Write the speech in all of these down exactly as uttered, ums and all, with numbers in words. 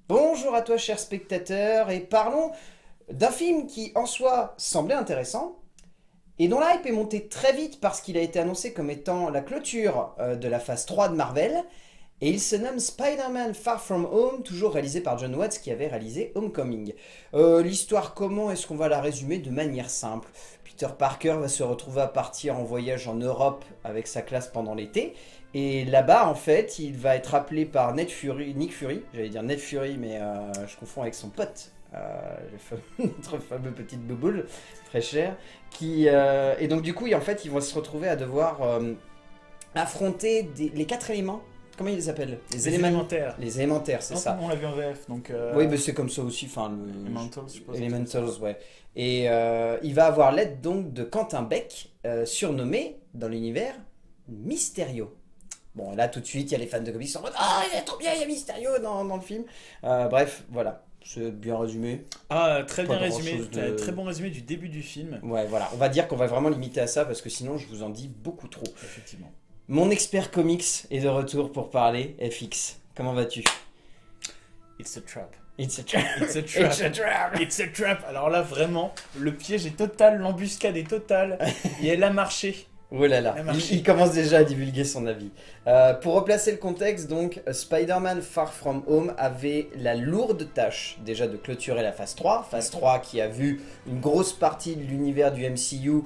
Bonjour à toi cher spectateur, et parlons d'un film qui en soi semblait intéressant, et dont la hype est montée très vite parce qu'il a été annoncé comme étant la clôture euh, de la phase trois de Marvel, et il se nomme Spider-Man Far From Home, toujours réalisé par John Watts qui avait réalisé Homecoming. Euh, L'histoire, comment est-ce qu'on va la résumer de manière simple? Peter Parker va se retrouver à partir en voyage en Europe avec sa classe pendant l'été, et là-bas, en fait, il va être appelé par Ned Fury, Nick Fury, j'allais dire Ned Fury, mais euh, je confonds avec son pote, euh, le fameux, notre fameux petite bouboule, très cher, qui... Euh, et donc du coup, en fait, ils vont se retrouver à devoir euh, affronter des, les quatre éléments. Comment ils les appellent? Les, les éléments, élémentaires. Les élémentaires, c'est ça. On l'a vu en V F, donc... Euh... Oui, mais c'est comme ça aussi, enfin... Le... Elementals, je suppose. Elementals, ouais. Et euh, il va avoir l'aide donc de Quentin Beck, euh, surnommé, dans l'univers, Mysterio. Bon, là, tout de suite, il y a les fans de comics qui sont en mode « Ah, il est trop bien, il y a Mysterio dans, dans le film euh, !» Bref, voilà. C'est bien résumé. Ah, très bien résumé. De... Très bon résumé du début du film. Ouais, voilà. On va dire qu'on va vraiment limiter à ça, parce que sinon, je vous en dis beaucoup trop. Effectivement. Mon expert comics est de retour pour parler. F X, comment vas-tu? It's a trap. It's a trap. It's a trap. It's a trap. It's a trap. Alors là, vraiment, le piège est total, l'embuscade est totale, et elle a marché. Oh là là, il, il commence déjà à divulguer son avis. Euh, pour replacer le contexte, donc, Spider-Man Far From Home avait la lourde tâche déjà de clôturer la phase trois. Phase trois qui a vu une grosse partie de l'univers du M C U,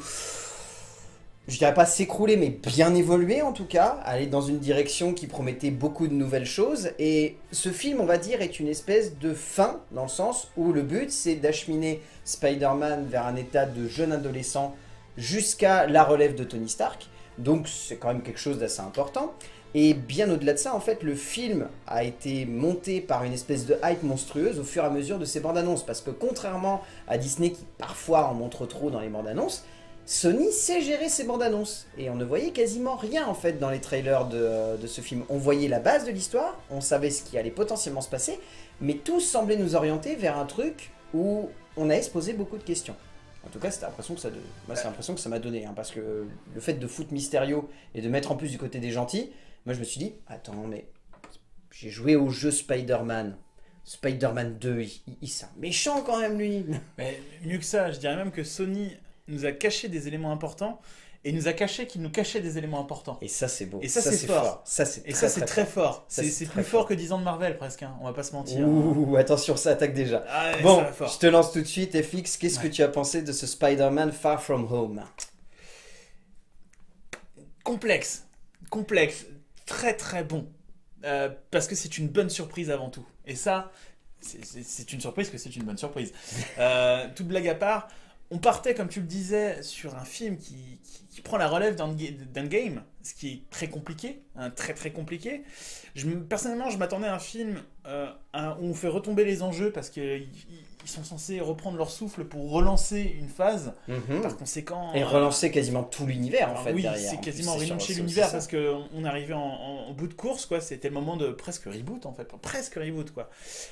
je dirais pas s'écrouler, mais bien évoluer en tout cas, aller dans une direction qui promettait beaucoup de nouvelles choses. Et ce film, on va dire, est une espèce de fin, dans le sens où le but, c'est d'acheminer Spider-Man vers un état de jeune adolescent jusqu'à la relève de Tony Stark, donc c'est quand même quelque chose d'assez important. Et bien au-delà de ça, en fait, le film a été monté par une espèce de hype monstrueuse au fur et à mesure de ses bandes annonces, parce que contrairement à Disney qui parfois en montre trop dans les bandes annonces, Sony sait gérer ses bandes annonces, et on ne voyait quasiment rien en fait dans les trailers de, de ce film. On voyait la base de l'histoire, on savait ce qui allait potentiellement se passer, mais tout semblait nous orienter vers un truc où on allait se poser beaucoup de questions. En tout cas, c'était l'impression que ça, de... moi, c'est l'impression que ça m'a donné, hein, parce que le fait de foutre Mysterio et de mettre en plus du côté des gentils, moi je me suis dit, attends, mais j'ai joué au jeu Spider-Man, Spider-Man deux, il, il, il c'est un méchant quand même lui. Mais mieux que ça, je dirais même que Sony nous a caché des éléments importants, et nous a caché qu'il nous cachait des éléments importants. Et ça c'est beau. Et ça, ça c'est fort. fort. Ça, c'est et très, ça c'est très, très fort. fort. C'est plus fort, fort que dix ans de Marvel presque, hein. On va pas se mentir. Ouh, hein. Attention, ça attaque déjà. Ah, ouais, bon, je te lance tout de suite, F X, qu'est-ce ouais. que tu as pensé de ce Spider-Man Far From Home? Complexe. Complexe. Très très bon. Euh, parce que c'est une bonne surprise avant tout. Et ça, c'est une surprise que c'est une bonne surprise. euh, toute blague à part, on partait, comme tu le disais, sur un film qui, qui, qui prend la relève d'Endgame, ce qui est très compliqué, hein, très très compliqué. Je, personnellement, je m'attendais à un film euh, un, où on fait retomber les enjeux parce qu'ils sont censés reprendre leur souffle pour relancer une phase. Mm-hmm. Par conséquent... Et relancer quasiment tout l'univers, en fait, oui, derrière. Oui, c'est quasiment relauncher l'univers parce qu'on arrivait en, en, en bout de course, quoi. C'était le moment de presque reboot, en fait. Presque reboot, quoi.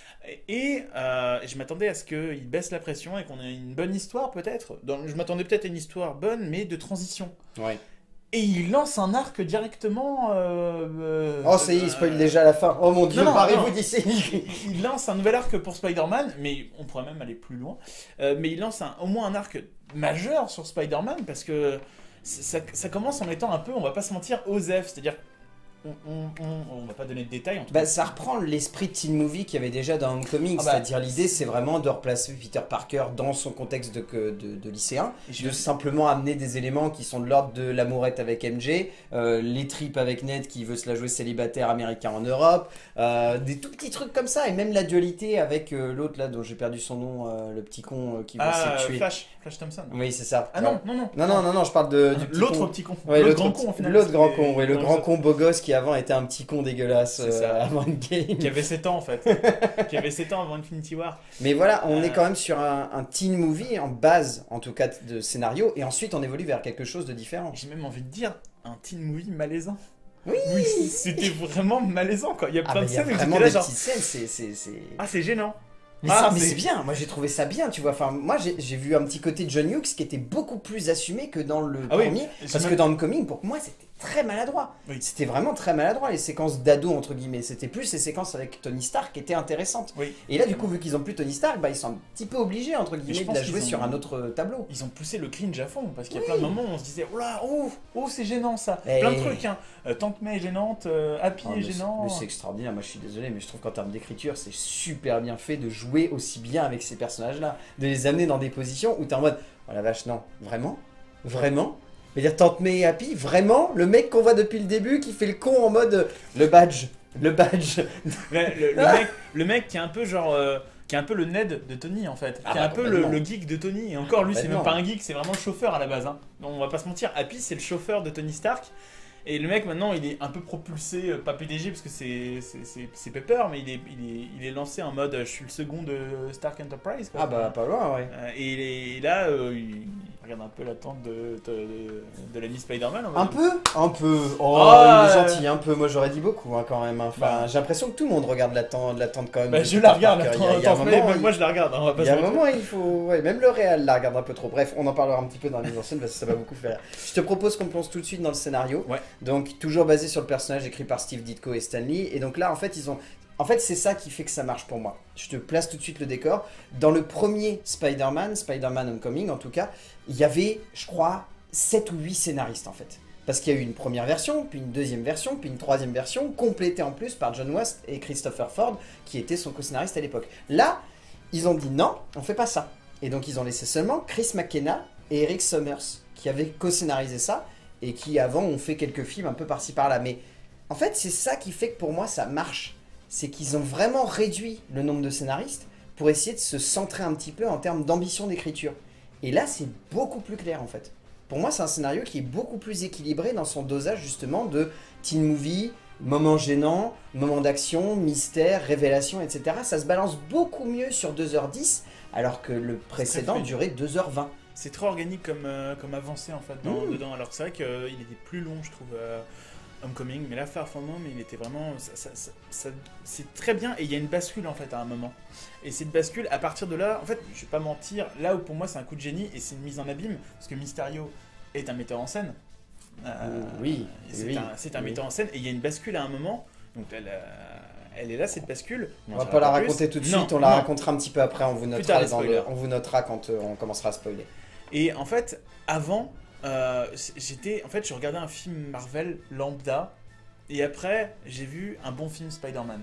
Et euh, je m'attendais à ce qu'il baisse la pression et qu'on ait une bonne histoire peut-être. Je m'attendais peut-être à une histoire bonne mais de transition. Ouais. Et il lance un arc directement... Euh, euh, oh ça y est, il spoil euh, déjà la fin. Oh mon dieu, parlez-vous d'ici. Il lance un nouvel arc pour Spider-Man, mais on pourrait même aller plus loin. Euh, mais il lance un, au moins un arc majeur sur Spider-Man parce que ça, ça commence en étant un peu, on va pas se mentir, osef. C'est-à-dire On, on, on, on va pas donner de détails en tout bah, cas. Ça reprend l'esprit de teen movie qu'il y avait déjà dans Homecoming, ah bah, c'est-à-dire l'idée c'est vraiment de replacer Peter Parker dans son contexte de, de, de lycéen, de vais... simplement amener des éléments qui sont de l'ordre de l'amourette avec M J, euh, les tripes avec Ned qui veut se la jouer célibataire américain en Europe, euh, des tout petits trucs comme ça, et même la dualité avec euh, l'autre là dont j'ai perdu son nom, euh, le petit con euh, qui va ah, se tuer. Flash, Flash Thompson. Oui c'est ça. Ah non, non, non. Non, non, non, non, je parle de, du petit l'autre petit con. Ouais, l'autre grand con en final. L'autre grand con, oui, le grand con beau gosse qui avant était un petit con dégueulasse euh, avant une game. Qui avait sept ans en fait. Qui avait sept ans avant Infinity War. Mais voilà, on euh... est quand même sur un, un teen movie en base, en tout cas de scénario, et ensuite on évolue vers quelque chose de différent. J'ai même envie de dire un teen movie malaisant. Oui, oui c'était vraiment malaisant quoi. Il y a plein ah de bah, scènes où vraiment des genre... petites scènes, c'est... Ah, c'est gênant. Mais ah, c'est bien, moi j'ai trouvé ça bien, tu vois. Enfin, moi j'ai vu un petit côté de John Hughes qui était beaucoup plus assumé que dans le ah, premier. Oui. Parce même... que dans Homecoming, pour moi, c'était très maladroit. Oui. C'était vraiment très maladroit, les séquences d'ado, entre guillemets. C'était plus les séquences avec Tony Stark qui étaient intéressantes. Oui. Et là, du coup, vu qu'ils ont plus Tony Stark, bah, ils sont un petit peu obligés, entre je guillemets, de pense la jouer qu'ils ont- sur un autre tableau. Ils ont poussé le cringe à fond, parce qu'il y a Oui. plein de moments où on se disait, oh là, oh, oh c'est gênant ça. Et- Plein de trucs, hein. Euh, Tante May est gênante, euh, Happy Ah, est mais c'est- gênant. mais c'est extraordinaire, moi je suis désolé, mais je trouve qu'en termes d'écriture, c'est super bien fait de jouer aussi bien avec ces personnages-là, de les amener dans des positions où t'es en mode, oh la vache, non, vraiment Vraiment Je veux dire, Tante May et Happy, vraiment Le mec qu'on voit depuis le début qui fait le con en mode, euh, le badge, le badge. Le, le- le mec, le mec qui est un peu genre. euh, qui est un peu le Ned de Tony en fait. Ah qui est bah, un peu le, complètement. le geek de Tony. Et encore, lui, c'est même Complètement. pas un geek, c'est vraiment le chauffeur à la base. Hein. Donc, on va pas se mentir. Happy, c'est le chauffeur de Tony Stark. Et le mec, maintenant, il est un peu propulsé, euh, pas P D G parce que c'est c'est- c'est- c'est Pepper, mais il est, il, est, il est lancé en mode euh, je suis le second de Stark Enterprise. Quoi. Ah bah, pas loin, ouais. Euh, et, il est- et là, euh, il regarde un peu la tente de, de, de, de l'ami Spider-Man. on va Un dire. peu Un peu. Oh, Ah, il est euh, gentil, un peu. Moi j'aurais dit beaucoup hein, quand même. Enfin, Bah. j'ai l'impression que tout le monde regarde la tente, la tente quand même. Bah, de je Peter la regarde, la Parker. Il y a- il y a un Tante May, moment, même il- moi je la regarde. hein, on va pas Il y se a un mentir. moment, il faut. Ouais, même le réel la regarde un peu trop. Bref, on en parlera un petit peu dans la mise en scène parce que ça va beaucoup faire. Je te propose qu'on plonge tout de suite dans le scénario. Ouais. Donc, toujours basé sur le personnage écrit par Steve Ditko et Stan Lee. Et donc là, en fait, ils ont. En fait, c'est ça qui fait que ça marche pour moi. Je te place tout de suite le décor. Dans le premier Spider-Man, Spider-Man Homecoming en tout cas, il y avait, je crois, sept ou huit scénaristes en fait. Parce qu'il y a eu une première version, puis une deuxième version, puis une troisième version, complétée en plus par John West et Christopher Ford, qui était son co-scénariste à l'époque. Là, ils ont dit non, on fait pas ça. Et donc ils ont laissé seulement Chris McKenna et Eric Summers, qui avaient co-scénarisé ça, et qui avant ont fait quelques films un peu par-ci par-là. Mais en fait, c'est ça qui fait que pour moi ça marche. C'est qu'ils ont vraiment réduit le nombre de scénaristes pour essayer de se centrer un petit peu en termes d'ambition d'écriture. Et là, c'est beaucoup plus clair en fait. Pour moi, c'est un scénario qui est beaucoup plus équilibré dans son dosage justement de teen movie, moments gênants, moments d'action, mystère, révélation, et cetera. Ça se balance beaucoup mieux sur deux heures dix alors que le précédent fluide. durait deux heures vingt. C'est trop organique comme, euh, comme avancé en fait dans, Mmh. dedans. Alors c'est vrai qu'il était plus long, je trouve, euh, Homecoming, mais là Far From Home, il était vraiment, ça, ça- ça- ça- c'est très bien et il y a une bascule en fait à un moment. Et cette bascule, à partir de là, en fait, je vais pas mentir, là où pour moi c'est un coup de génie et c'est une mise en abîme, parce que Mysterio est un metteur en scène. Euh, Oui, c'est oui, un, c'est un oui. metteur en scène et il y a une bascule à un moment. Donc elle, euh, elle est là cette bascule. On n'en va dira pas la plus. raconter tout de Non, suite, on la non. racontera un petit peu après, on vous tard, notera, les dans le- spoilers. on vous notera quand euh, on commencera à spoiler. Et en fait, avant, euh, j'étais, en fait, je regardais un film Marvel lambda, et après, j'ai vu un bon film Spider-Man.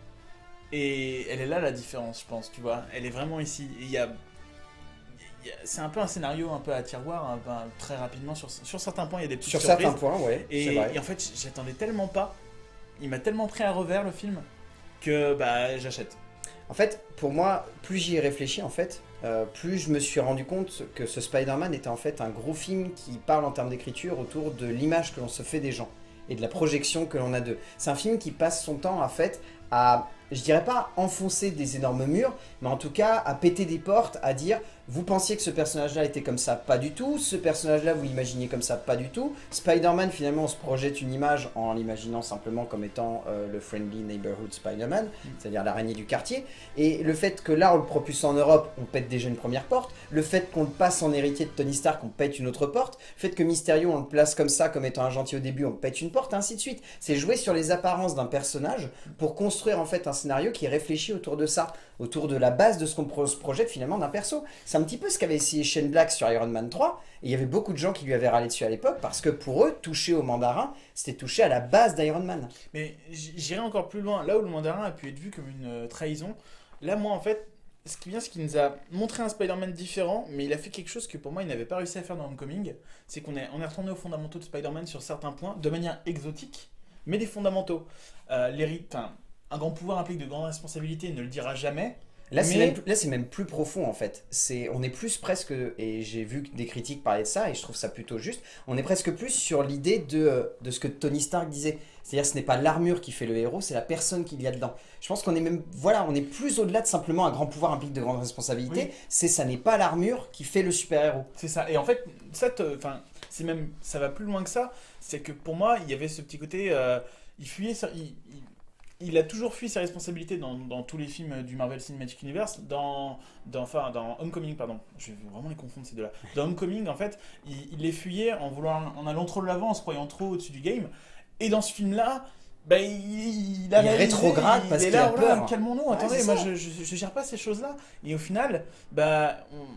Et elle est là la différence, je pense, tu vois. Elle est vraiment ici. Et il y a, il y a- c'est un peu un scénario un peu à tiroir, hein, ben, très rapidement. Sur, sur certains points, il y a des petites Sur surprises. certains points, ouais, c'est Et, vrai. et en fait, j'attendais tellement pas. Il m'a tellement pris à revers le film que bah j'achète. En fait, pour moi, plus j'y ai réfléchi, en fait, euh, plus je me suis rendu compte que ce Spider-Man était en fait un gros film qui parle en termes d'écriture autour de l'image que l'on se fait des gens et de la projection que l'on a d'eux. C'est un film qui passe son temps, en fait, à, je dirais pas enfoncer des énormes murs, mais en tout cas à péter des portes, à dire vous pensiez que ce personnage-là était comme ça, pas du tout. Ce personnage-là, vous l'imaginiez comme ça, pas du tout. Spider-Man, finalement, on se projette une image en l'imaginant simplement comme étant euh, le Friendly Neighborhood Spider-Man, Mm. c'est-à-dire l'araignée du quartier. Et le fait que là, on le propulse en Europe, on pète déjà une première porte. Le fait qu'on le passe en héritier de Tony Stark, on pète une autre porte. Le fait que Mysterio, on le place comme ça, comme étant un gentil au début, on pète une porte, ainsi de suite. C'est jouer sur les apparences d'un personnage pour construire en fait un scénario qui est réfléchi autour de ça, autour de la base de ce qu'on pro- se projette finalement d'un perso. C'est un petit peu ce qu'avait essayé Shane Black sur Iron Man trois, et il y avait beaucoup de gens qui lui avaient râlé dessus à l'époque, parce que pour eux, toucher au mandarin, c'était toucher à la base d'Iron Man. Mais j- j'irai encore plus loin. Là où le mandarin a pu être vu comme une euh, trahison, là, moi, en fait, ce qui vient, c'est qu'il nous a montré un Spider-Man différent, mais il a fait quelque chose que pour moi, il n'avait pas réussi à faire dans Homecoming. C'est qu'on est, on est retourné aux fondamentaux de Spider-Man sur certains points, de manière exotique, mais des fondamentaux. Euh, l'héri- enfin, un grand pouvoir implique de grandes responsabilités, il ne le dira jamais. Là, c'est Mais- même, là, c'est même plus profond en fait. C'est, on est plus presque, et j'ai vu des critiques parler de ça, et je trouve ça plutôt juste, on est presque plus sur l'idée de, euh, de ce que Tony Stark disait. C'est-à-dire, ce n'est pas l'armure qui fait le héros, c'est la personne qu'il y a dedans. Je pense qu'on est même, voilà, on est plus au-delà de simplement un grand pouvoir implique de grandes responsabilités. Oui. C'est, ça n'est pas l'armure qui fait le super-héros. C'est ça. Et en fait, ça, te- enfin, c'est même, ça va plus loin que ça. C'est que pour moi, il y avait ce petit côté, euh, il fuyait, sur- il, il- il a toujours fui ses responsabilités dans, dans tous les films du Marvel Cinematic Universe. Dans, dans, enfin, dans Homecoming, pardon. Je vais vraiment les confondre ces deux-là. Dans Homecoming, en fait, il, il les fuyait en, voulant, en allant trop de l'avant, en se croyant trop au-dessus du game. Et dans ce film-là, bah, il, il, a il réalisé, rétrograde il, parce il est qu'il là, a voilà, peur. calmons-nous, Ouais, attendez, c'est moi ça. je, je, je gère pas ces choses-là. Et au final, bah, on,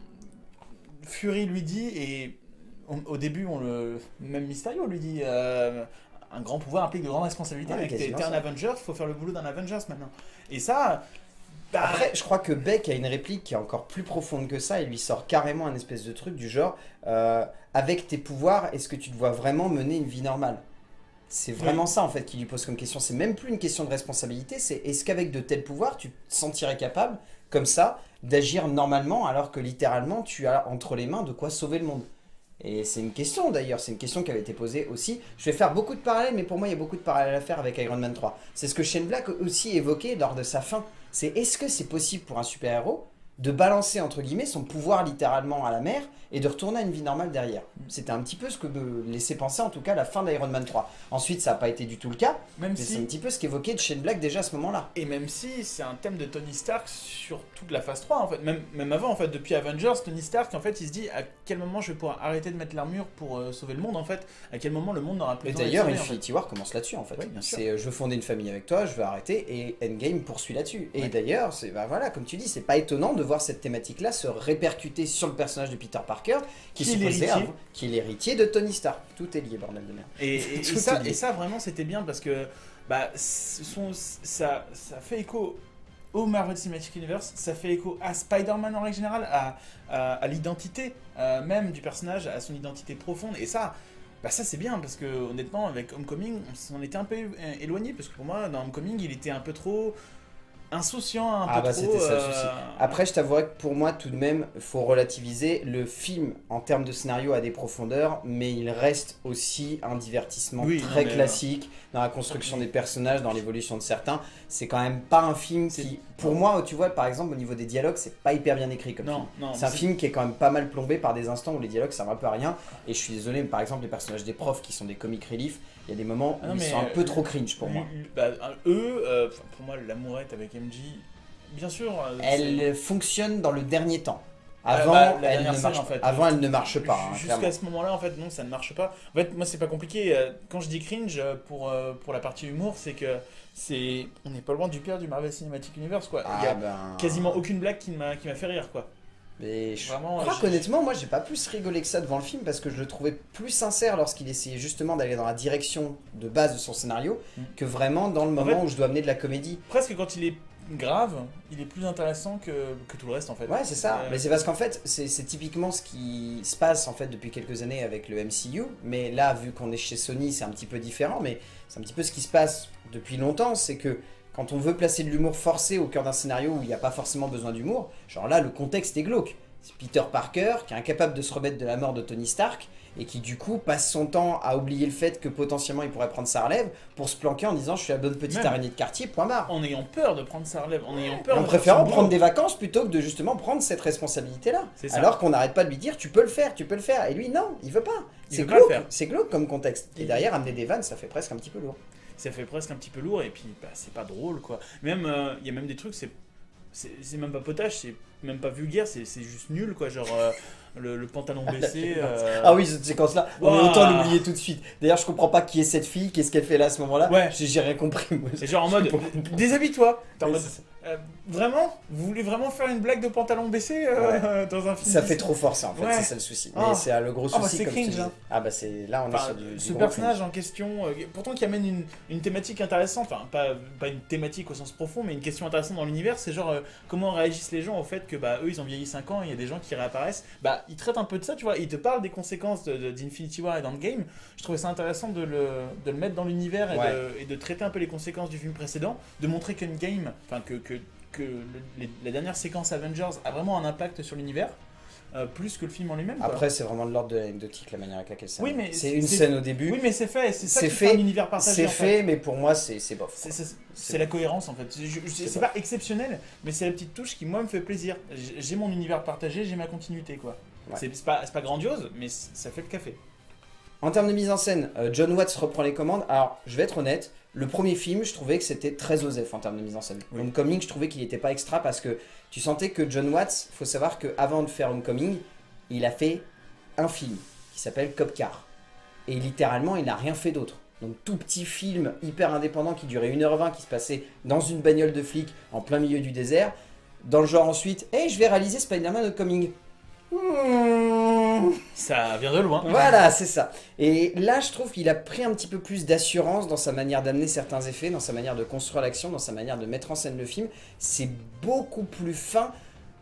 Fury lui dit, et on- au début, on le, même Mysterio lui dit, euh, un grand pouvoir implique de grandes responsabilités. Ouais, Mec, t'es quasiment t'es un ça. Avenger, faut faire le boulot d'un Avengers maintenant. Et ça, bah, Après, je crois que Beck a une réplique qui est encore plus profonde que ça. Il lui sort carrément un espèce de truc du genre euh, avec tes pouvoirs, est-ce que tu te vois vraiment mener une vie normale? C'est vraiment Oui. ça en fait qu'il lui pose comme question. C'est même plus une question de responsabilité, c'est est-ce qu'avec de tels pouvoirs, tu te sentirais capable, comme ça, d'agir normalement alors que littéralement, tu as entre les mains de quoi sauver le monde? Et c'est une question d'ailleurs, c'est une question qui avait été posée aussi. Je vais faire beaucoup de parallèles, mais pour moi, il y a beaucoup de parallèles à faire avec Iron Man trois. C'est ce que Shane Black aussi évoquait lors de sa fin. C'est est-ce que c'est possible pour un super-héros de balancer entre guillemets son pouvoir littéralement à la mer et de retourner à une vie normale derrière? C'était un petit peu ce que me laissait penser en tout cas la fin d'Iron Man trois. Ensuite, ça n'a pas été du tout le cas, même mais c'est un si, petit peu ce qu'évoquait Shane Black déjà à ce moment-là. et même si c'est un thème de Tony Stark sur toute la phase trois, en fait, même, même avant, en fait, depuis Avengers, Tony Stark, en fait, il se dit à quel moment je vais pouvoir arrêter de mettre l'armure pour euh, sauver le monde, en fait, à quel moment le monde n'aura plus Et besoin d'être d'ailleurs, sauvé, en Infinity War commence là-dessus en fait. Oui, bien sûr. C'est euh, je veux fonder une famille avec toi, je veux arrêter, et Endgame poursuit là-dessus. Et Ouais. d'ailleurs, c'est bah, voilà, comme tu dis, c'est pas étonnant de voir cette thématique-là se répercuter sur le personnage de Peter Parker, qui, Qui est se posait l'héritier. avant- qui est l'héritier de Tony Stark. Tout est lié, bordel de merde. Et, et- et Tout est ça, lié. et ça, vraiment, c'était bien parce que bah, ce sont- ça, ça fait écho au Marvel Cinematic Universe, ça fait écho à Spider-Man en règle générale, à, à, à l'identité euh, même du personnage, à son identité profonde. Et ça, bah ça c'est bien parce que honnêtement, avec Homecoming, on s'en était un peu é- éloigné parce que pour moi, dans Homecoming, il était un peu trop insouciant, un Ah peu bah trop. c'était ça le euh, souci. Après, je t'avouerais que pour moi, tout de même, faut relativiser. Le film, en termes de scénario, a des profondeurs, mais il reste aussi un divertissement Oui, très non, mais, classique dans la construction des personnages, dans l'évolution de certains. C'est quand même pas un film C'est- qui, pour moi, tu vois, par exemple, au niveau des dialogues, c'est pas hyper bien écrit comme film. Non, non. C'est un mais film qui est quand même pas mal plombé par des instants où les dialogues servent un peu à rien. Et je suis désolé, mais par exemple, les personnages des profs qui sont des comic relief, il y a des moments où Ah non, ils mais, sont un peu euh, trop cringe pour moi. L- bah, eux, euh, enfin, pour moi, l'amourette avec M J, bien sûr. euh, c'est- Elle fonctionne dans le dernier temps. Ah, Avant, bah, la elle dernière ne scène, marche en fait, Avant, euh, elle ne marche pas. hein, Jusqu'à clairement. ce moment-là, en fait, non, ça ne marche pas. En fait, moi, c'est pas compliqué. Euh, Quand je dis cringe, euh, pour, euh, pour la partie humour, c'est que c'est on n'est pas loin du pire du Marvel Cinematic Universe, quoi. Il y Ah a ben... quasiment aucune blague qui m'a qui m'a fait rire, quoi. Mais je Vraiment, crois je- qu'honnêtement, moi, j'ai pas plus rigolé que ça devant le film parce que je le trouvais plus sincère lorsqu'il essayait justement d'aller dans la direction de base de son scénario Mm. que vraiment dans le moment fait- où je dois amener de la comédie. Presque quand il est grave, il est plus intéressant que, que tout le reste, en fait. Ouais, c'est ça. Euh, Mais c'est parce qu'en fait, c'est c'est typiquement ce qui se passe en fait depuis quelques années avec le M C U. Mais là, vu qu'on est chez Sony, c'est un petit peu différent. Mais c'est un petit peu ce qui se passe depuis longtemps. C'est que quand on veut placer de l'humour forcé au cœur d'un scénario où il n'y a pas forcément besoin d'humour, genre là, le contexte est glauque. C'est Peter Parker qui est incapable de se remettre de la mort de Tony Stark et qui du coup passe son temps à oublier le fait que potentiellement il pourrait prendre sa relève pour se planquer en disant je suis la bonne petite Même. araignée de quartier, point barre. En ayant peur de prendre sa relève, en ayant Et peur en de faire préférant son prendre boulot. des vacances plutôt que de justement prendre cette responsabilité-là. C'est ça. Alors qu'on n'arrête pas de lui dire tu peux le faire, tu peux le faire. Et lui non, il veut pas. Il C'est veut pas le glauque, faire. c'est glauque comme contexte. Et Il- derrière amener des vannes, ça fait presque un petit peu lourd. Ça fait presque un petit peu lourd et puis bah, c'est pas drôle, quoi. Même euh, il y a même des trucs, c'est c'est c'est même pas potage, c'est même pas vulgaire, c'est c'est juste nul, quoi. Genre euh, le, le pantalon baissé. euh, Ah oui, cette séquence-là, on Ouah. est autant l'oublier tout de suite. D'ailleurs, je comprends pas qui est cette fille, qu'est-ce qu'elle fait là à ce moment-là. Ouais. J'ai j'ai rien compris. Moi. C'est genre en mode J'ai pas compris. déshabille-toi. T'es en Ouais, mode, c'est ça. euh, vraiment Vous voulez vraiment faire une blague de pantalon baissé euh, dans un film Ça fait Disney trop forcer en fait, Ouais. c'est ça le souci. Ah. Mais c'est euh, le gros Ah, bah, souci c'est comme je te cringe, disais. hein. Ah bah c'est là on est Enfin, sur du, du ce gros personnage cringe. en question, euh, pourtant qui amène une, une thématique intéressante, enfin pas, pas une thématique au sens profond, mais une question intéressante dans l'univers, c'est genre euh, comment réagissent les gens au fait que bah eux ils ont vieilli cinq ans, et il y a des gens qui réapparaissent, bah ils traitent un peu de ça, tu vois, ils te parlent des conséquences de- de- d'Infinity War et d'Endgame. Je trouvais ça intéressant de le, de le mettre dans l'univers et, Ouais. de, et de traiter un peu les conséquences du film précédent, de montrer qu'Endgame, enfin que, que, que le- les- la dernière séquence Avengers a vraiment un impact sur l'univers. euh, plus que le film en lui-même. quoi. Après, c'est vraiment de l'ordre de l'anecdotique, la manière avec laquelle ça. Oui, mais c'est c'est- une c'est- scène au début. Oui, mais c'est fait, c'est ça C'est qui fait, fait un univers partagé. C'est en fait. fait, mais pour moi, c'est c'est bof. C'est- quoi. C'est c'est la cohérence en fait. C'est- je- je- C'est C'est pas- pas exceptionnel, mais c'est la petite touche qui moi me fait plaisir. J'ai j'ai mon univers partagé, j'ai ma continuité quoi. Ouais. C'est c'est pas, c'est pas grandiose, mais c- ça fait le café. En termes de mise en scène, euh, John Watts reprend les commandes. Alors, je vais être honnête, Le premier film, je trouvais que c'était très osef en termes de mise en scène. Oui. Homecoming, je trouvais qu'il n'était pas extra parce que tu sentais que John Watts, faut savoir qu'avant de faire Homecoming, il a fait un film qui s'appelle Cop Car. Et littéralement, il n'a rien fait d'autre. Donc tout petit film hyper indépendant qui durait une heure vingt, qui se passait dans une bagnole de flic en plein milieu du désert. Dans le genre ensuite, hey, je vais réaliser Spider-Man Homecoming. Mmh. Ça vient de loin. Voilà, c'est ça. Et là, je trouve qu'il a pris un petit peu plus d'assurance dans sa manière d'amener certains effets, dans sa manière de construire l'action, dans sa manière de mettre en scène le film. C'est beaucoup plus fin,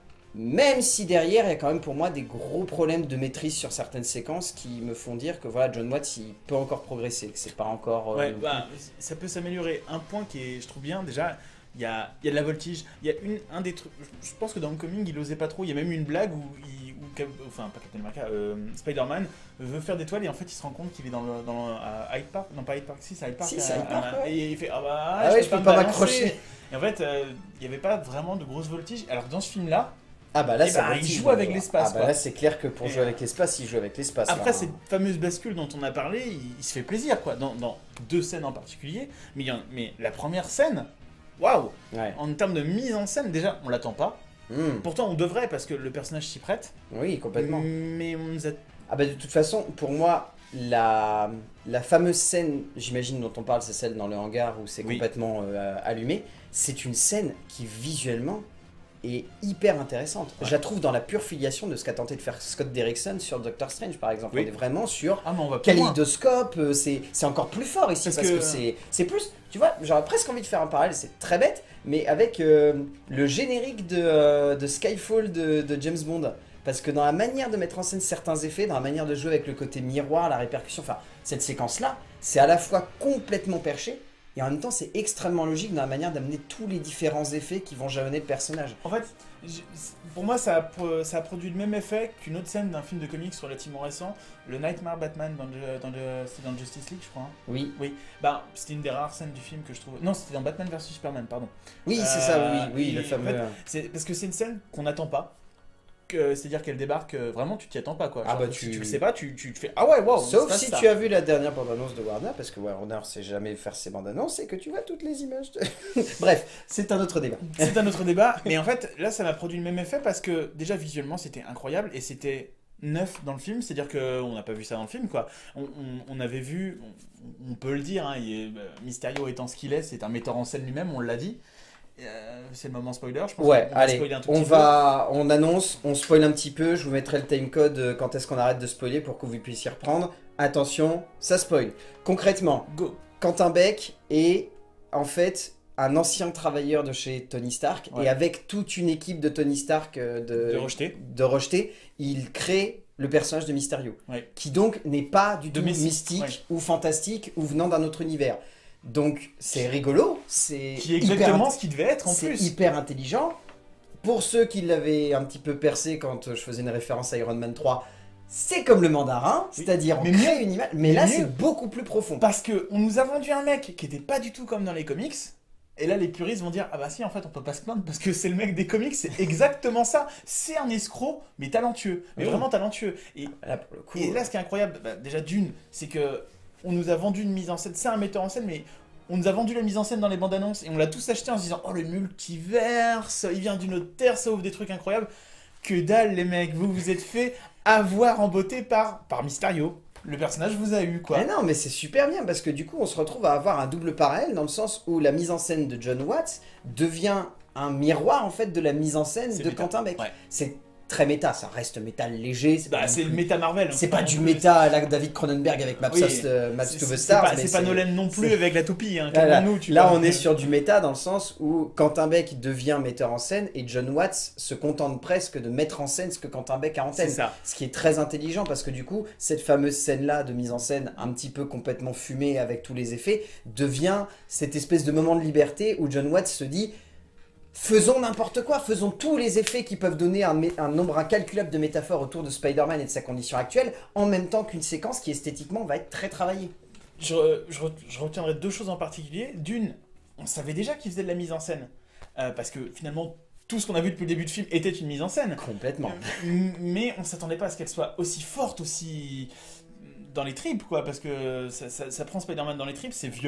même si derrière, il y a quand même pour moi des gros problèmes de maîtrise sur certaines séquences qui me font dire que voilà, John Watts, il peut encore progresser, que c'est pas encore... euh, Ouais, bah, ça peut s'améliorer. Un point qui est, je trouve bien, déjà, il y a, il y a de la voltige. Il y a une, un des trucs. Je pense que dans Homecoming, il osait pas trop. Il y a même une blague où, il, où Cap- enfin, pas Captain America, euh, Spider-Man veut faire des toiles et en fait, il se rend compte qu'il est dans le, dans le- à Hyde Park. Non, pas Hyde Park, si, c'est Hyde Park. Si, c'est à- Hyde Park, à- ouais. Et il fait Ah bah, Ah ouais, je peux pas me m'accrocher. balancer. Et en fait, euh, il n'y avait pas vraiment de grosse voltige. Alors que dans ce film-là, Ah bah là, Eh ça ben, voltige, il joue là, avec genre. l'espace, Ah bah quoi. là, c'est clair que pour Et jouer avec l'espace, il joue avec l'espace. après là. cette fameuse bascule dont on a parlé, il, il se fait plaisir, quoi, dans, dans deux scènes en particulier. Mais, il y en- mais la première scène, waouh, Ouais. en termes de mise en scène, déjà, on l'attend pas. Hmm. Pourtant, on devrait parce que le personnage s'y prête. Oui, complètement. Mais on nous a. Ah bah de toute façon, pour moi, la, la fameuse scène, j'imagine dont on parle, c'est celle dans le hangar où c'est Oui. complètement euh, allumé. C'est une scène qui visuellement est hyper intéressante. Ouais. Je la trouve dans la pure filiation de ce qu'a tenté de faire Scott Derrickson sur Doctor Strange par exemple. Oui. On est vraiment sur Ah, mais on va plus loin. kaléidoscope, euh, c'est c'est encore plus fort ici Parce parce, que, que- c'est c'est plus, tu vois, j'aurais presque envie de faire un parallèle, c'est très bête, mais avec euh, le générique de, euh, de Skyfall de, de James Bond. Parce que dans la manière de mettre en scène certains effets, dans la manière de jouer avec le côté miroir, la répercussion, enfin, cette séquence-là, c'est à la fois complètement perché, et en même temps, c'est extrêmement logique dans la manière d'amener tous les différents effets qui vont jalonner le personnage. En fait, j'ai- pour moi, ça a, pro- ça a produit le même effet qu'une autre scène d'un film de comics relativement récent, le Nightmare Batman dans, le- dans, le- c'était dans Justice League, je crois. hein. Oui, Oui, bah, c'était une des rares scènes du film que je trouve. Non, c'était dans Batman versus Superman, pardon. oui, c'est Euh, ça, oui, oui, et le en fameux... fait, C'est parce que c'est une scène qu'on n'attend pas. Que- C'est-à-dire qu'elle débarque euh, vraiment, tu t'y attends pas quoi. Ah Genre, bah, si tu- tu le sais pas, tu, tu te fais ah ouais, wow. Sauf si tu as vu la dernière bande-annonce de Warner, parce que Warner sait jamais faire ses bandes-annonces, et que tu vois toutes les images. de- Bref, c'est un autre débat. C'est un autre débat, mais en fait, là, ça m'a produit le même effet parce que déjà visuellement, c'était incroyable et c'était neuf dans le film, c'est-à-dire qu'on n'a pas vu ça dans le film, quoi. On, on- on avait vu, on, on peut le dire, hein, il est- euh, Mysterio étant ce qu'il est, c'est un metteur en scène lui-même, on l'a dit. Euh, c'est le moment spoiler, je pense. Ouais, qu'on va allez, spoiler un tout on petit va, on annonce, on spoil un petit peu, je vous mettrai le timecode euh, quand est-ce qu'on arrête de spoiler pour que vous puissiez reprendre. Attention, ça spoil. Concrètement, peu. Go. Quentin Beck est en fait un ancien travailleur de chez Tony Stark, Ouais. et avec toute une équipe de Tony Stark euh, de, De rejeter. de rejeter, il crée le personnage de Mysterio, Ouais. qui donc n'est pas du tout Domestique, mystique ouais. ou fantastique ou venant d'un autre univers. Donc c'est rigolo, c'est Qui est hyper exactement int- ce qu'il devait être en c'est plus. hyper intelligent. Pour ceux qui l'avaient un petit peu percé quand je faisais une référence à Iron Man trois, c'est comme le mandarin, Oui, c'est-à-dire on mais crée une image, mais, mais là mieux. c'est beaucoup plus profond. Parce que on nous a vendu un mec qui était pas du tout comme dans les comics. Et là, les puristes vont dire ah bah si, en fait, on peut pas se plaindre parce que c'est le mec des comics, c'est exactement ça. C'est un escroc, mais talentueux, mais Oui. vraiment talentueux. Et, Là pour le coup, et là, ce qui est incroyable, bah, déjà d'une, c'est que on nous a vendu une mise en scène. C'est un metteur en scène, mais on nous a vendu la mise en scène dans les bandes annonces et on l'a tous acheté en se disant oh le multiverse, il vient d'une autre terre, ça ouvre des trucs incroyables. Que dalle les mecs, vous vous êtes fait avoir en beauté par par Mysterio. Le personnage vous a eu quoi. Mais non, mais c'est super bien parce que du coup, on se retrouve à avoir un double parallèle dans le sens où la mise en scène de John Watts devient un miroir en fait de la mise en scène C'est de méta. Quentin Beck. Ouais. C'est très méta, ça reste métal léger. C'est pas Bah, non c'est le plus- méta Marvel. c'est hein, pas non du plus. méta à la David Cronenberg avec Maps, Oui, of- euh, Maps C'est to the c'est Stars. pas, mais c'est pas Nolan non plus c'est- avec la toupie, hein, Voilà. calmons-nous, tu Là, vois. on est sur du méta dans le sens où Quentin Beck devient metteur en scène et John Watts se contente presque de mettre en scène ce que Quentin Beck a en C'est scène. ça. Ce qui est très intelligent parce que du coup, cette fameuse scène-là de mise en scène un petit peu complètement fumée avec tous les effets devient cette espèce de moment de liberté où John Watts se dit faisons n'importe quoi, faisons tous les effets qui peuvent donner un, mé- un nombre incalculable de métaphores autour de Spider-Man et de sa condition actuelle en même temps qu'une séquence qui esthétiquement va être très travaillée. Je, je, re- je retiendrai deux choses en particulier. D'une, on savait déjà qu'il faisait de la mise en scène. Euh, parce que finalement, tout ce qu'on a vu depuis le début du film était une mise en scène. Complètement. M- Mais on s'attendait pas à ce qu'elle soit aussi forte, aussi dans les tripes, quoi. Parce que ça, ça- ça prend Spider-Man dans les tripes, c'est violent.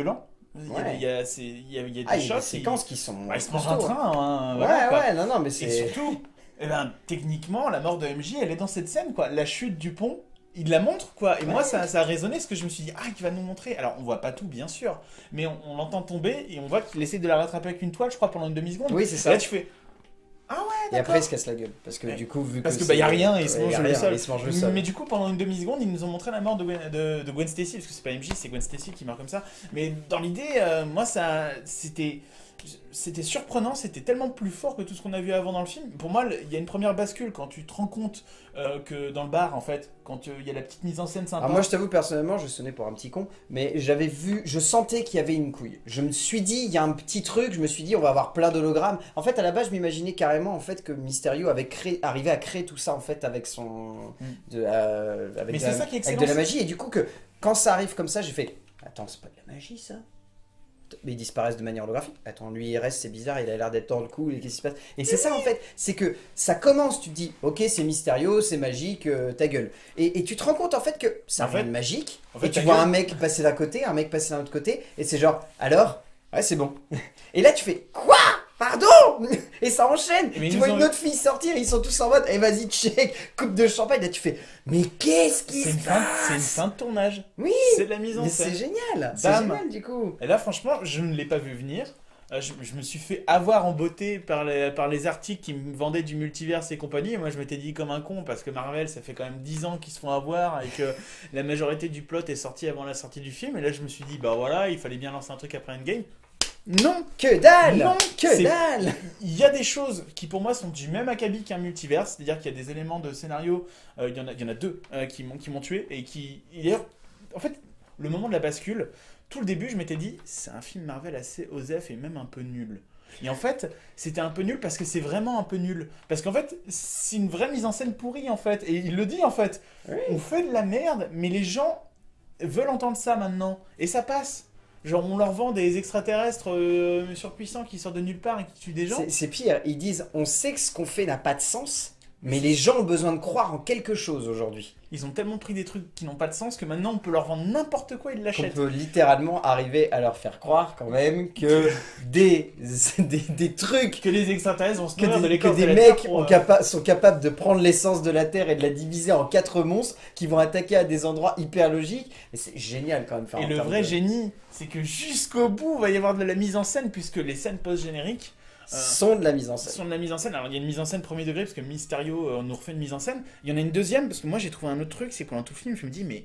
Il y a, Ouais. il y a, c'est- il y a, il y a des Ah, il y a shots, des séquences qui sont il, ouais, il se mange un costauds, hein. train. Hein, Ouais, voilà, quoi. ouais, non, non, mais Et c'est... surtout, eh ben, techniquement, la mort de M J, elle est dans cette scène, quoi. La chute du pont, il la montre, quoi. Et Ouais. moi, ça, ça a résonné, parce que je me suis dit, ah, il va nous montrer. Alors, on voit pas tout, bien sûr, mais on, on l'entend tomber, et on voit qu'il essaie de la rattraper avec une toile, je crois, pendant une demi-seconde. Oui, c'est Et ça. là, tu fais, ah ouais, Et d'accord. après, il se casse la gueule. Parce que Ouais. du coup, vu Parce que que bah c'est- y a rien, et il se ouais, mange y a le rien, sol. il se mange le sol. Mais du coup, pendant une demi-seconde, ils nous ont montré la mort de Gwen, de, de Gwen Stacy, parce que c'est pas M J, c'est Gwen Stacy qui meurt comme ça. Mais dans l'idée, euh, moi, ça, c'était, c'était surprenant, c'était tellement plus fort que tout ce qu'on a vu avant dans le film. Pour moi, il y a une première bascule quand tu te rends compte euh, que dans le bar, en fait, quand euh, il y a la petite mise en scène sympa. Alors moi, je t'avoue, personnellement, je sonnais pour un petit con, mais j'avais vu, je sentais qu'il y avait une couille. Je me suis dit, il y a un petit truc, je me suis dit, on va avoir plein d'hologrammes. En fait, à la base, je m'imaginais carrément en fait que Mysterio avait créé, arrivé à créer tout ça en fait avec son, de, euh, avec, Mais de c'est la, ça qui est avec excellent, de la c'est- magie. Et du coup, que quand ça arrive comme ça, j'ai fait, attends, c'est pas de la magie ça? Mais ils disparaissent de manière holographique. Attends, lui il reste, c'est bizarre, il a l'air d'être dans le coup, et qu'est-ce qui se passe? Et c'est ça en fait, c'est que ça commence, tu te dis, ok, c'est Mysterio, c'est magique, euh, ta gueule. Et, et tu te rends compte en fait que ça En rien fait- de magique, en fait, et tu ta vois gueule- un mec passer d'un côté, un mec passer d'un autre côté, et c'est genre, alors, ouais, c'est bon. Et là tu fais, quoi? Pardon? Et ça enchaîne. Mais ils tu nous vois ont- une autre fille sortir, ils sont tous en mode, eh vas-y, check, coupe de champagne. Là tu fais, mais qu'est-ce qui C'est se une, fin, c'est une passe? fin de tournage. Oui, C'est de la mise en mais c'est scène. génial, c'est Bam. génial du coup. Et là, franchement, je ne l'ai pas vu venir. Euh, Je, je me suis fait avoir en beauté par les, par les articles qui me vendaient du multiverse et compagnie. Et moi, je m'étais dit comme un con parce que Marvel, ça fait quand même dix ans qu'ils se font avoir et que la majorité du plot est sorti avant la sortie du film. Et là, je me suis dit, bah voilà, il fallait bien lancer un truc après Endgame. Non, Que dalle! Non, Que c'est- dalle! il y a des choses qui pour moi sont du même acabit qu'un multiverse, c'est-à-dire qu'il y a des éléments de scénario, euh, il, y en a, il y en a deux euh, qui m'ont qui m'ont tué et qui... et d'ailleurs, en fait, le moment de la bascule, tout le début je m'étais dit, c'est un film Marvel assez osef et même un peu nul. Et en fait, c'était un peu nul parce que c'est vraiment un peu nul. Parce qu'en fait, c'est une vraie mise en scène pourrie en fait. Et il le dit en fait, Oui. on fait de la merde, mais les gens veulent entendre ça maintenant. Et ça passe. Genre, on leur vend des extraterrestres euh, surpuissants qui sortent de nulle part et qui tuent des gens. C'est c'est pire, ils disent on sait que ce qu'on fait n'a pas de sens, mais les gens ont besoin de croire en quelque chose aujourd'hui. Ils ont tellement pris des trucs qui n'ont pas de sens que maintenant on peut leur vendre n'importe quoi, ils Qu'on l'achètent. peut littéralement arriver à leur faire croire quand même que des, des, des trucs, Que les extraterrestres vont se que nourrir de des, que l'écorce des de la mecs Terre pour, ont euh, capa- sont capables de prendre l'essence de la Terre et de la diviser en quatre monstres qui vont attaquer à des endroits hyper logiques. Et c'est génial quand même. enfin, Et en le termes vrai de- génie, c'est que jusqu'au bout, il va y avoir de la mise en scène, puisque les scènes post-génériques euh, sont de la mise en scène. sont de la mise en scène. Alors, il y a une mise en scène premier degré, parce que Mysterio euh, nous refait une mise en scène. Il y en a une deuxième, parce que moi, j'ai trouvé un autre truc, c'est que pendant tout le film, je me dis, mais...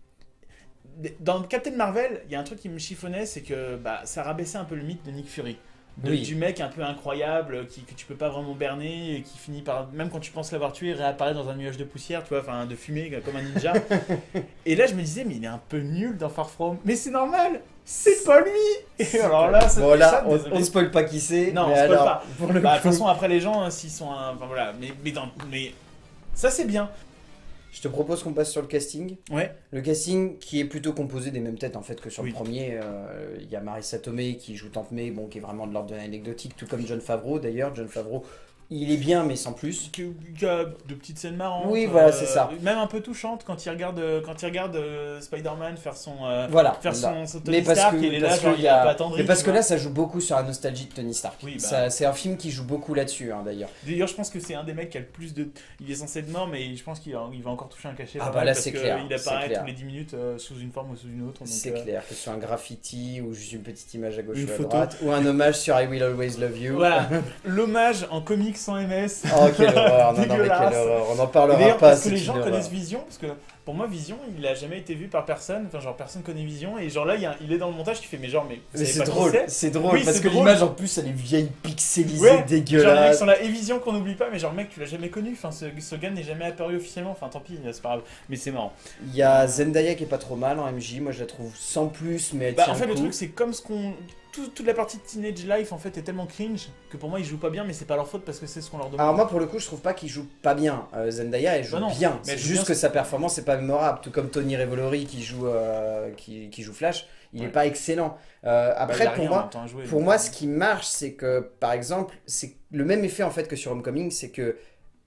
Dans Captain Marvel, il y a un truc qui me chiffonnait, c'est que bah, ça rabaissait un peu le mythe de Nick Fury. De- Oui. Du mec un peu incroyable, qui, que tu peux pas vraiment berner, et qui finit par, même quand tu penses l'avoir tué, réapparaît dans un nuage de poussière, tu vois, enfin de fumée, comme un ninja. Et là, je me disais, mais il est un peu nul dans Far From. Mais c'est normal, c'est pas lui. Et alors là, ça Bon me là, chatte, on, désolé. on ne spoil pas qui c'est. Non, mais on spoil alors, pas. Pour le Bah, de coup, toute façon, après les gens, hein, s'ils sont un... Enfin voilà, mais, mais, dans- mais ça c'est bien. je te propose qu'on passe sur le casting. Ouais. Le casting qui est plutôt composé des mêmes têtes en fait que sur Oui. le premier. euh, Il y a Marissa Tomei qui joue Tante May, bon, qui est vraiment de l'ordre de l'anecdotique, tout comme John Favreau d'ailleurs. John Favreau, il est bien mais sans plus. Qui qui a de petites scènes marrantes. Oui, voilà, c'est ça. Même un peu touchantes quand il regarde, euh, quand il regarde euh, Spider-Man faire son, euh, Voilà. faire Là. son, son Tony Mais parce Stark, que, il est là, parce genre, que il y a a- pas attendri. mais parce tu que vois. là, ça joue beaucoup sur la nostalgie de Tony Stark. Oui, bah. Ça- C'est un film qui joue beaucoup là-dessus, hein, d'ailleurs. D'ailleurs, je pense que c'est un des mecs qui a le plus de. Il est censé être mort, mais je pense qu'il va, il va encore toucher un cachet. Ah pas bah mal là, parce c'est que clair, Il c'est apparaît clair. tous les dix minutes euh, sous une forme ou sous une autre. donc, C'est euh, clair, que ce soit un graffiti ou juste une petite image à gauche Une ou à photo. droite, ou un hommage sur I Will Always Love You. Voilà, l'hommage en comics sans M S. Oh, quelle horreur, non, non, mais Dégueulasse. quelle horreur, on en Et parlera d'ailleurs, pas. parce que c'est les une gens horreur. connaissent Vision, parce que pour moi, Vision, il a jamais été vu par personne. Enfin, genre, personne connaît Vision. Et genre là, il, y a- il est dans le montage qui fait, mais genre, mais. vous Mais savez c'est pas qui drôle, c'est c'est drôle, Oui, parce c'est que drôle. l'image en plus elle est vieille, pixelisée, Ouais, genre les mecs dégueulasse. sont là, et Vision qu'on n'oublie pas, mais genre mec, tu l'as jamais connu. Enfin, ce, ce gars n'est jamais apparu officiellement. Enfin, tant pis, c'est pas grave. Mais c'est marrant. Il y a Zendaya qui est pas trop mal en M J, moi je la trouve sans plus, mais elle Bah, tient en fait, le le coup. truc, c'est comme ce qu'on. tout- toute la partie de Teenage Life en fait est tellement cringe que pour moi ils jouent pas bien, mais c'est pas leur faute parce que c'est ce qu'on leur demande. Alors moi pour le coup je trouve pas qu'il joue pas bien. Euh, Zendaya elle joue Bah non, bien, mais c'est elle joue juste bien. que sa performance est pas mémorable. Tout comme Tony Revolori qui joue, euh, qui, qui joue Flash, il est Ouais. pas excellent. Euh, Bah, après il a pour rien en moi, même temps à jouer, pour donc, moi euh, ce qui marche c'est que par exemple c'est le même effet en fait que sur Homecoming, c'est que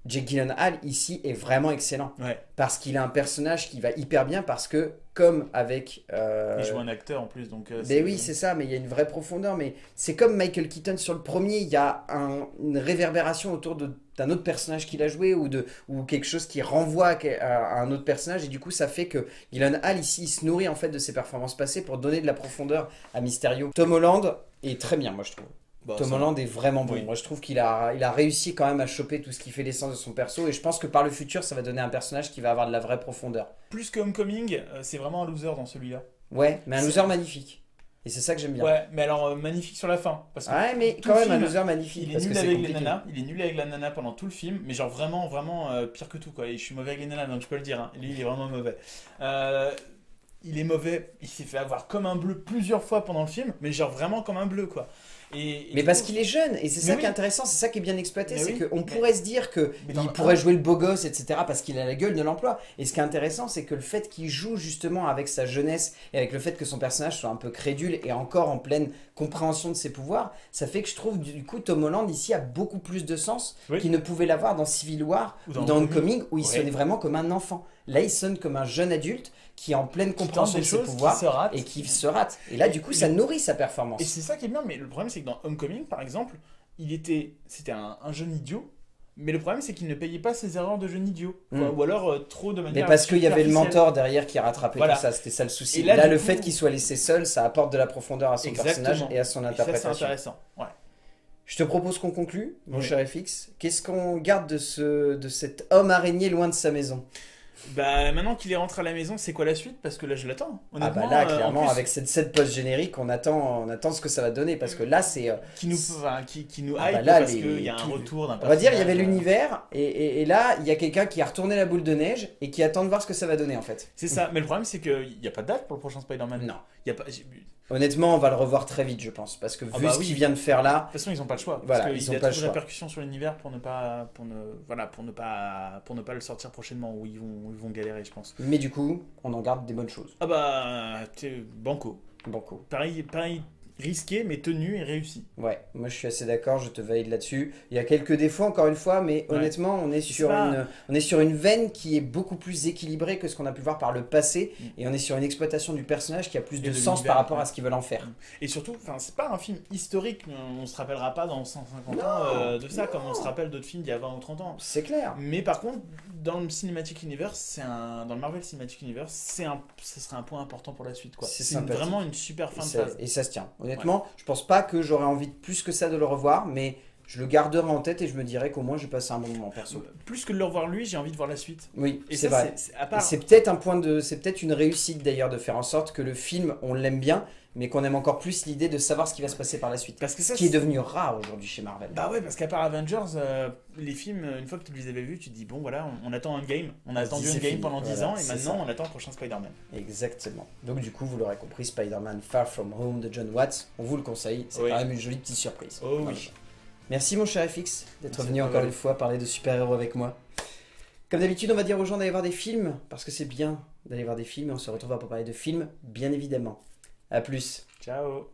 Jake Gyllenhaal ici est vraiment excellent. Ouais. Parce qu'il a un personnage qui va hyper bien, parce que comme avec... Euh... Il joue un acteur en plus, donc... Euh, ben oui, c'est ça, mais il y a une vraie profondeur. Mais c'est comme Michael Keaton sur le premier, il y a un, une réverbération autour de, d'un autre personnage qu'il a joué ou, de, ou quelque chose qui renvoie à, à un autre personnage. Et du coup, ça fait que Gyllenhaal, ici, il se nourrit en fait de ses performances passées pour donner de la profondeur à Mysterio. Tom Holland est très bien, moi je trouve. Bon, Tom ça... Holland est vraiment bon. Oui. Moi, je trouve qu'il a, il a réussi quand même à choper tout ce qui fait l'essence de son perso. Et je pense que par le futur, ça va donner un personnage qui va avoir de la vraie profondeur. Plus que Homecoming, euh, c'est vraiment un loser dans celui-là. Ouais, mais un C'est- loser magnifique. Et c'est ça que j'aime bien. Ouais, mais alors euh, magnifique sur la fin. Parce que Ouais, mais tout quand le même un film, loser magnifique. il est parce que nul c'est avec les compliqué. nanas. Il est nul avec la nana pendant tout le film, mais genre vraiment, vraiment euh, pire que tout quoi. Et je suis mauvais avec les nanas, donc je peux le dire. Hein. Lui, il est vraiment mauvais. Euh, il est mauvais. Il s'est fait avoir comme un bleu plusieurs fois pendant le film, mais genre vraiment comme un bleu quoi. Et, et Mais du parce coup- qu'il est jeune, et c'est Mais ça oui. qui est intéressant, c'est ça qui est bien exploité, Mais c'est oui. qu'on Mais- pourrait se dire que Mais dans il le pourrait un- jouer le beau gosse, et cetera, parce qu'il a la gueule de l'emploi. Et ce qui est intéressant, c'est que le fait qu'il joue justement avec sa jeunesse, et avec le fait que son personnage soit un peu crédule, et encore en pleine compréhension de ses pouvoirs, ça fait que je trouve du coup Tom Holland ici a beaucoup plus de sens Oui. qu'il ne pouvait l'avoir dans Civil War, Ou ou dans dans, Homecoming. Homecoming, où il Ouais. sonnait vraiment comme un enfant. Là, il sonne comme un jeune adulte, qui est en pleine qui tente compréhension des de ses choses qui pouvoirs, se ratent. et qui se rate. Et là, du coup, Et- ça nourrit sa performance. Et c'est ça qui est bien, mais le problème c'est que dans Homecoming par exemple, il était, c'était un, un jeune idiot, mais le problème c'est qu'il ne payait pas ses erreurs de jeune idiot, quoi. Mm. Ou alors euh, trop de Mais manière parce qu'il y avait le superficielle. mentor derrière qui rattrapait Voilà. tout ça, c'était ça le souci. Et là, là, du le coup- fait qu'il soit laissé seul, ça apporte de la profondeur à son Exactement. personnage et à son Et ça c'est interprétation. intéressant. Ouais. Je te propose qu'on conclue, mon Oui. cher F X. Qu'est-ce qu'on garde de, ce, de cet homme araignée loin de sa maison? Bah maintenant qu'il est rentré à la maison, c'est quoi la suite? Parce que là je l'attends. Ah Honnêtement, bah là, euh, en clairement, plus, avec cette scène post-générique, on attend, on attend ce que ça va donner. Parce que là, c'est... euh, qui nous, enfin, qui, qui nous Ah hype bah là, parce les- qu'il y a un tout- retour d'un On va dire, il y avait personnage, euh, l'univers, et, et- et là, il y a quelqu'un qui a retourné la boule de neige et qui attend de voir ce que ça va donner en fait. C'est ça, mais le problème c'est qu'il n'y a pas de date pour le prochain Spider-Man. Non. Il y a pas... j'ai- Honnêtement, on va le revoir très vite, je pense. Parce que vu Ah bah ce oui. qu'il vient de faire là, De toute façon, ils n'ont pas le choix. Voilà, parce ils qu'il ont y a pas trop le de choix. répercussions sur l'univers pour ne pas, pour ne, voilà, pour ne pas, pour ne pas le sortir prochainement où ils vont, ils vont galérer, je pense. mais du coup, on en garde des bonnes choses. Ah bah, t'es banco. Banco. Pareil, pareil, risqué mais tenu et réussi. Ouais, moi je suis assez d'accord, je te valide là-dessus. Il y a quelques défauts encore une fois, mais Ouais. honnêtement, on est, sur pas- une, on est sur une veine qui est beaucoup plus équilibrée que ce qu'on a pu voir par le passé, Mm. et on est sur une exploitation du personnage qui a plus Et de de sens l'univers, par rapport ouais. à ce qu'ils veulent en faire. Et surtout, enfin, c'est pas un film historique. On se rappellera pas dans cent cinquante Non, ans euh, de ça, non. comme on se rappelle d'autres films d'il y a vingt ou trente ans. C'est clair. Mais par contre, dans le Cinematic Universe, c'est un, dans le Marvel Cinematic Universe, c'est un, ce serait un point important pour la suite, quoi. C'est C'est une- sympathique. vraiment une super Et fin de ça, phase. et ça se tient. Honnêtement, je pense pas que j'aurais envie de plus que ça de le revoir, mais je le garderai en tête et je me dirais qu'au moins j'ai passé un bon moment perso. Plus que de le revoir lui, j'ai envie de voir la suite. Oui, Et c'est ça, vrai. c'est- c'est- à Et part, c'est peut-être un point de, c'est peut-être une réussite d'ailleurs de faire en sorte que le film, on l'aime bien, mais qu'on aime encore plus l'idée de savoir ce qui va se passer par la suite. parce que Ce ça, qui est c'est- devenu rare aujourd'hui chez Marvel. Bah ouais, parce qu'à part Avengers, euh, les films, une fois que tu les avais vus, tu te dis bon voilà, on, on attend Endgame. On a On se attendu dit, c'est Endgame fini. pendant dix Voilà, ans et c'est maintenant ça. on attend le prochain Spider-Man. Exactement. Donc du coup, vous l'aurez compris, Spider-Man Far From Home de John Watts, on vous le conseille, c'est Oui. quand même une jolie petite surprise. Oh Voilà. oui. Merci mon cher F X d'être Merci venu à toi, encore Valou. une fois parler de super-héros avec moi. Comme d'habitude, on va dire aux gens d'aller voir des films, parce que c'est bien d'aller voir des films, et on se retrouvera pour parler de films, bien évidemment. A plus. Ciao.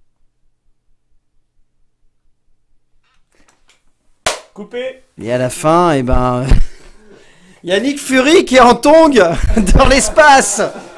Coupé. Et à la fin, eh ben... Yannick Fury qui est en tongue dans l'espace.